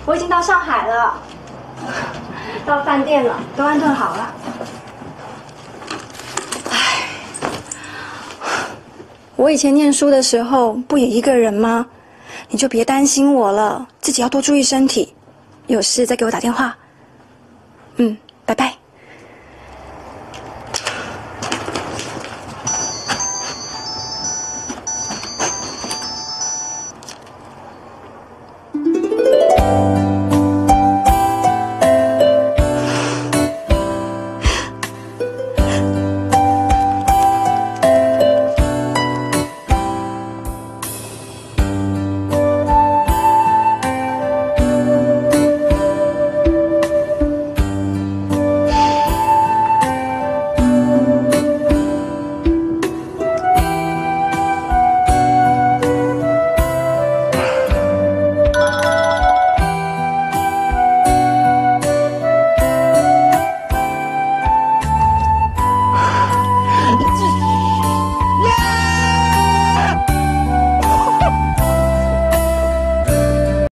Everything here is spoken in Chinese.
我已经到上海了，到饭店了，都安顿好了。唉，我以前念书的时候不也一个人吗？你就别担心我了，自己要多注意身体。有事再给我打电话。拜拜。